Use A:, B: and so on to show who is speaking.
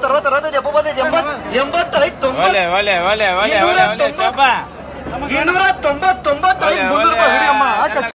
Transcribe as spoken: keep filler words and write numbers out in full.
A: ಅರವತ್ತು ಅರವತ್ತು ಅರವತ್ತೈದು ಎಪ್ಪತ್ತೈದು ಎಂಬತ್ತು ಎಂಬತ್ತೈದು ತೊಂಬತ್ತು ಇನ್ನೂರ ತೊಂಬತ್ತೊಂಬತ್ತು ತೊಂಬತ್ತೈದು ಮುನ್ನೂರು ರೂಪಾಯಿ ಹಿಡಿಯಮ್ಮ.